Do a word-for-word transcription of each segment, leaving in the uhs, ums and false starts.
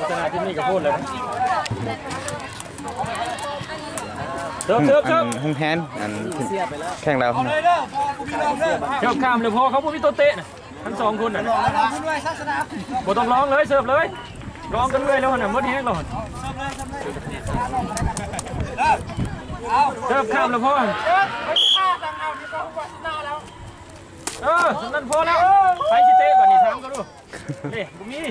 ษณาที่นี่ก็พูดเลยเสิร์ฟเสิร์ฟเสิร์ฟห้องแฮนอันแข่งเราเสิร์ฟข้ามเลยพอเขาพูดพี่โตเตะทั้งสองคนน่ะบ่ต้องร้องเลยเสิร์ฟเลยร้องกันเลยแล้วน่ะมดแห้งแล้วเสิร์ฟข้ามเลยพ่อเออนั่นพอแล้วไปสิเตะก่อนนี่ถามก็ดูนี่บุมี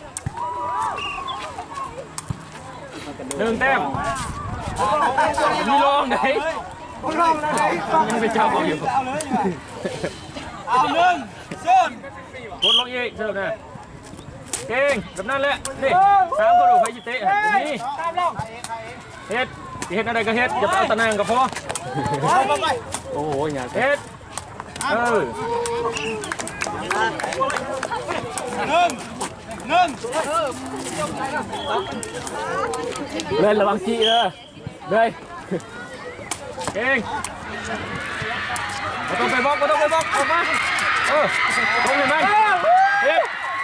หนึ่งแต้มมีลองไหนลองไหนยังไปเจ้าเขาอยู่เอาหนึ่งเสิร์ฟกดลงอีกเสิร์ฟนะเก่งแบบนั้นแหละนี่ถามก็ดูไปสิเตะบุมีเฮ็ดเฮ็ดอะไรก็เฮ็ดอย่าเอาตะนางก็พอโอ้โหอย่าเฮ็ดเออหนึ่งหนึ่งเล่นระวังขี้เลยเลยเก่งไม่ต้องไปบล็อกไม่ต้องไปบล็อกออกมาเออตรงเห็นไหมเฮ็ด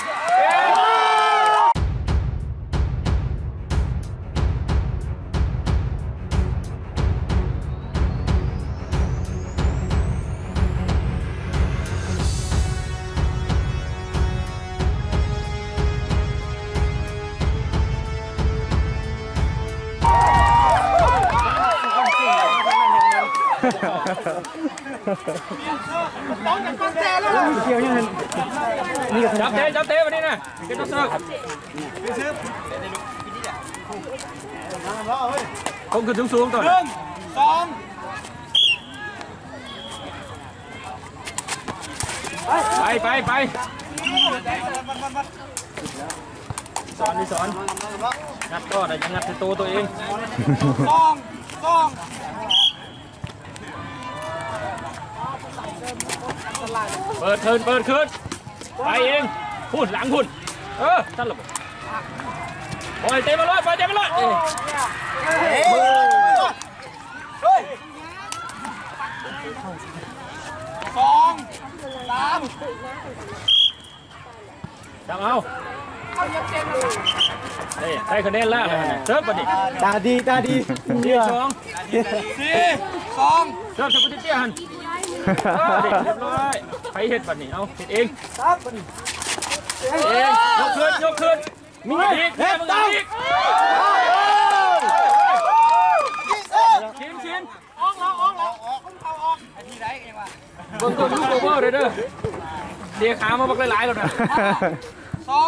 จับเตะจับเตะวันนี้นะเป็นตัวเสิร์ฟคงขึ้นสูงๆก่อนหนึ่งสองไปไปไปสอนดิสอนงัดก็ได้ยังงัดในตัวตัวเองสองสองเปิดคืนเปิดคืนไปเองพูดหลังพูดเออท่านหลบปล่อยเตะมาเลยปล่อยเตะมาเลยสองสามจับเอาเฮ้ยใครคะแนนแล้วเซิร์ฟมาดิตาดีตาดีเดียวสองสี่สองเซิร์ฟสกุลเตี้ยหันเรียบร้อยไปเห็ดบัดนี้เอาเห็ดเองครับบัดนี้เองยกขึ้นยกขึ้นมีอีกเห็ดต้องอีกชิ้นชิ้นออกออกออกออกออกเอาออกไอ้ที่ไหนเองวะเบิ่งตัวยูทูบเบอร์เลยเด้อเดี๋ยวขามาบักหลายๆแล้วนะสอง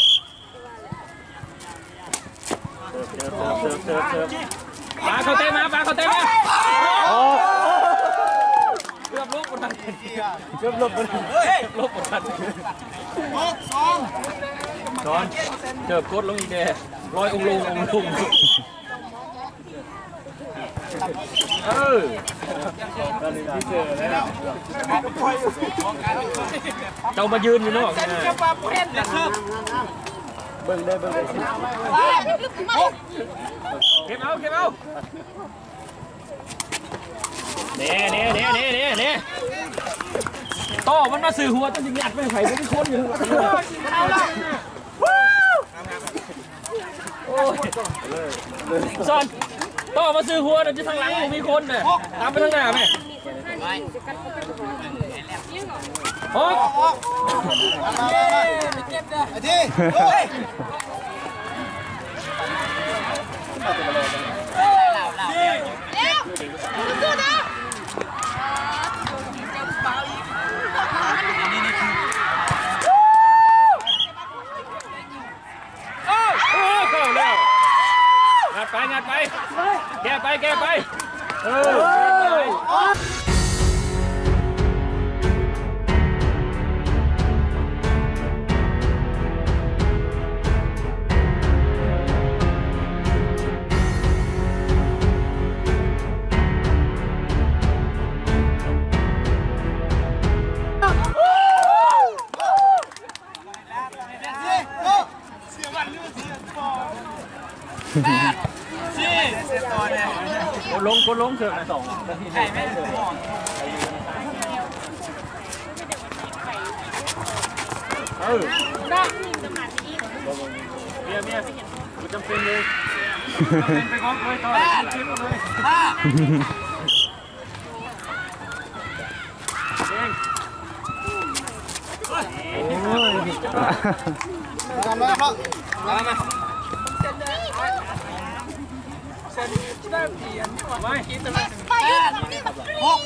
เสิร์ฟเสิร์ฟเสิร์ฟเสิร์ฟปาเขาเตะมาปาเขาเตะมาเกือบลบหมดทันเกือบลบหมดทันลบหมดทันหกสองสอนเจิบกดลงอีกเด้ลอยองลงองลงเออเจ้ามายืนอยู่นอกเบิ่งได้เบิ่งได้เก็บเอาเก็บเอาเน่เน่เน่เน่เน่เน่ต่อมันมาสื่อหัวจนถึงหยัดไม่ไผ่ไม่ค้นอยู่ซอนต่อมาสื่อหัวจนทางหลังมีคนเนี่ยตามไปทางหน้าไหมโอ้ไอ้ที่งัดไปงัดไปแกไปแกไปเออคนลงคนลงเถอะสองไข่ไม่เถอะเออเปลี่ยนเมียจำเป็นเลยจำเป็นไปของเลยต่อชิปเลยห้าเองโอ้ยทำแล้วครับมามาเส้นได้เปลี่ยนไม่กินแต่แปดหก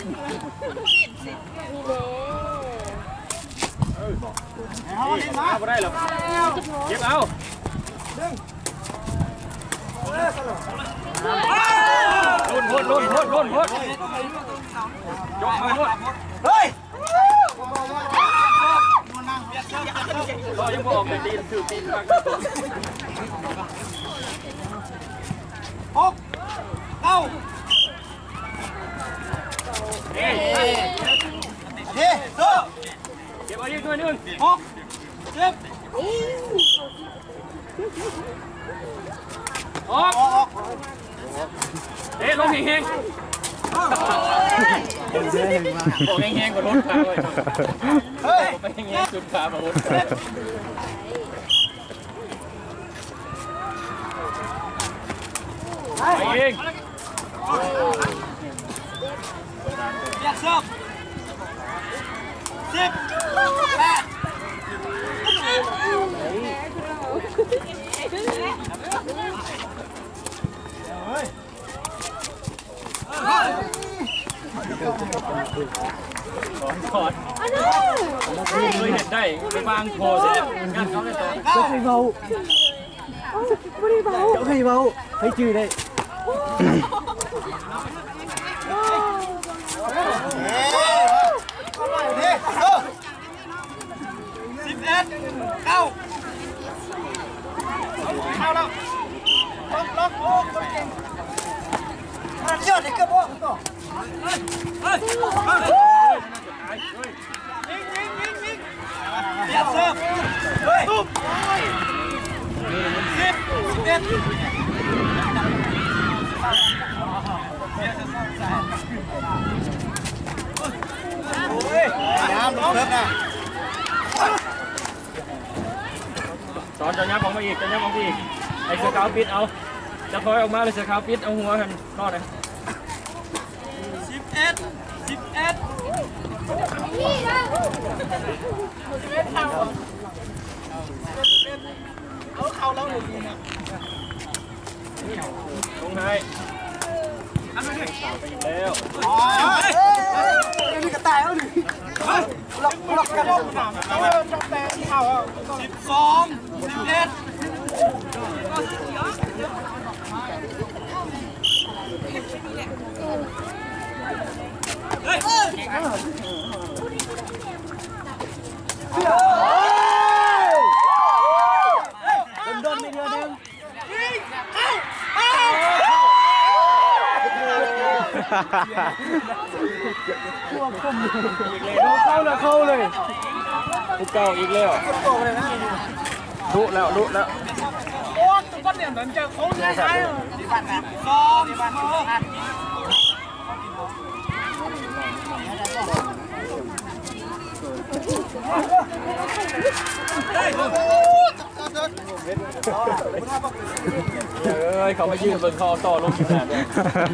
เอาเห็นมาไม่ได้หรอกเก็บเอาดึงลุ้นลุ้นลุ้นลุ้นลุ้นลุ้นยกมาลุ้นเฮ้ยรอยังบอกเลยตีนถือตีนมากหกเก้าเฮ้ยเฮ้ยเฮ้ยเก็บเอาอีกด้วยนึงหกเจ็บออกเอ๊ะลงแห้งๆบอกแห้งๆกว่ารถขาเลยเฮ้ยไปแห้งๆจุดขาแบบรถไปเองอยากเสิร์ฟสิบแปดสอนสอนเคยเห็นได้ไปบางโพสงานเขาเลยต่อเจ้าให้เบาไม่ได้เบาเจ้าให้เบาให้จืดได้สิบเอ็ดเก้าเข้าแล้วล็อกล็อกโอ้คนเก่งเยอะเลยเกือบว่าต่อเฮ้ยเฮ้ยยิงยิงยิงยิงเดี๋ยวเสิร์ฟเฮ้ยตุ๊บสิบสิบเอ็ดโอ้ยน้ำล้มนะสอนจะยับออกมาอีกจะยับออกมาอีกไอ้เสือขาวปิดเอาจะถอยออกมาเลยเสือขาวปิดเอาหัวกันรอดเลยสิบเอ็ดสิบเอ็ดเอาเข่าแล้วหนึ่งลงให้ทำไปเลยไปอีกแล้วอ๋อนี่กระต่ายเอาหนึ่งล็อกล็อกกันเอาจับแต่เข่าสิบสองสิบเอ็ดเฮ้ยโดนไม่เดียวนึงพวกคุ้มอีกเลยเข้าแล้วเข้าเลยพวกเก่าอีกแล้วลุแล้วลุแล้วโอ้ตุ๊กตาเนี่ยเหมือนจะโค้งใช่ไหมสองเฮ้ยเขามายืนบนคอต่อลงขนาดนี้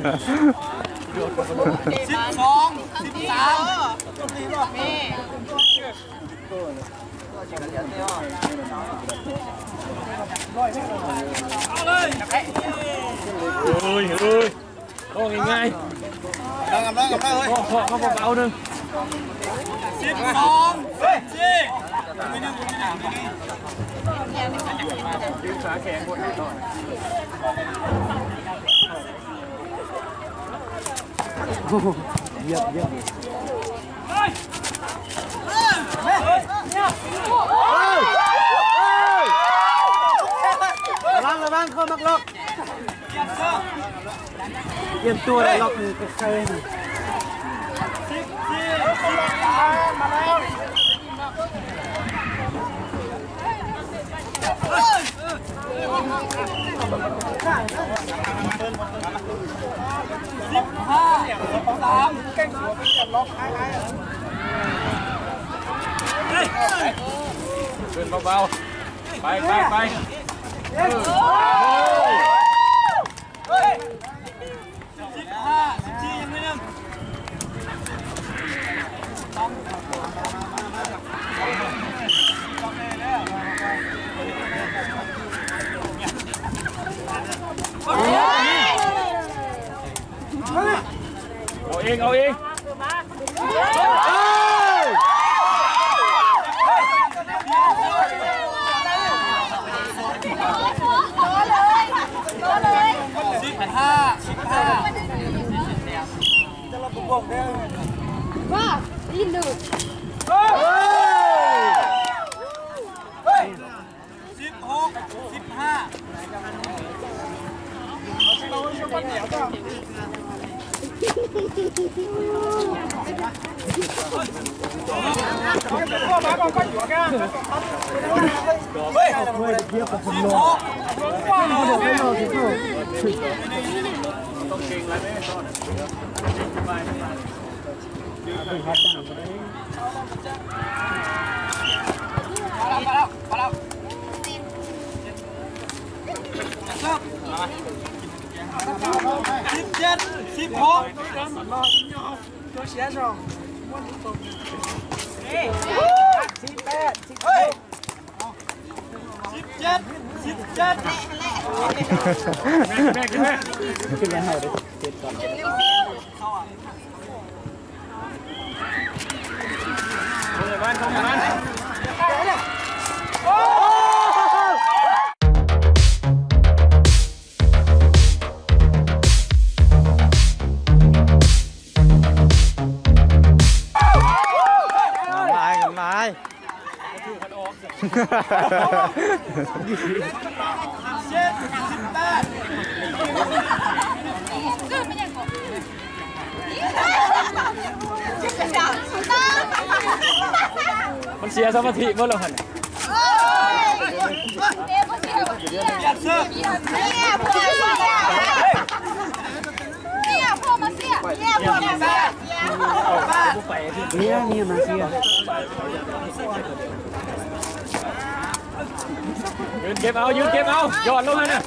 สิบสองสิบสามนี่เอาเลยเฮ้ยเฮ้ยโอ้ง่ายๆดังกับดังกับดังเลยพอพอพอเอาหนึ่งสิบสองสิบไม่นึ่งไม่นึ่งไม่นึ่งยืนขาแข็งหมดเลยต่อเยี่ยมเยี่ยมระวังระวังเข้ามักล็อกเตรียมตัวเลยล็อกมือเกินสิบสี่มาแล้วสิบห้าสามเก่งหัวเป็นจัดล็อกคล้ายๆขึ้นเบาๆไปไปไปสิบห้าสิบสี่ยังไม่นึ่งเอาเองเอาเองสิบห้าสิบห้าจะเราบอกได้ว่ายินดูสิบหกสิบห้าพ่อมาก่อนก็อยู่กันเฮ้ยเดี๋ยวผมลงต้องเก่งอะไรไม่ต้นสบายสบายยืนเลยครับมาแล้วมาแล้วมาแล้วสิบเจ็ดสิบหกตัวเสียสองสิบแปดสิบเก้าสิบเจ็ดสิบเจ็ดแม่แม่แม่ขึ้นแล้วเหรอเจ็ดก่อนบ้านเข้ามาบ้านเจ็ดสิบแปดมันเสียสมาธิเมื่อเราหันอยากเสื้อเนี่ยพ่อเนี่ยพ่อมาเสียเนี่ยพ่อมาเสียเนี่ยเนี่ยมาเสียยืนเก็บเอายืนเก็บเอาหยอดลงเลยนะ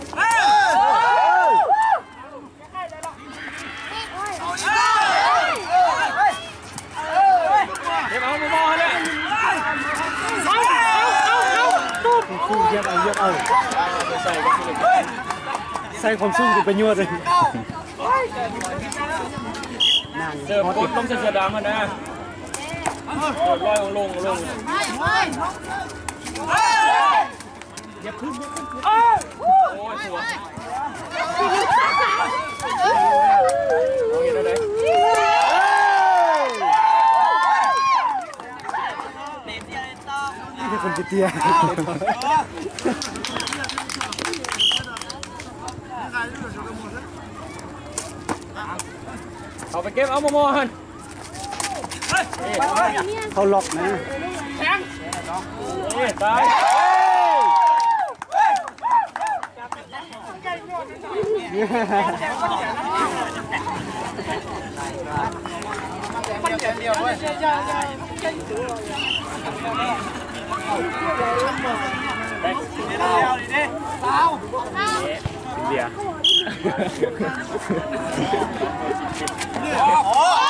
เก็บเอามองเลยเอาเอาเอาเอาตุ๊บสู้เยอะเอาเยอะเอาใส่ใส่ความสู้กูไปยั่วเลยเสิร์ฟกดลงเสือดำมันนะเสิร์ฟลอยลงลงอย่าขึ้นอย่าขึ้นโอ้ยสวยเอาอย่างไรนี่คือคนเตี้ยเอาไปเก็บเอาโมโมฮันเขาล็อกนะแทงนี่ตายมันเดียวเว้ยเดียว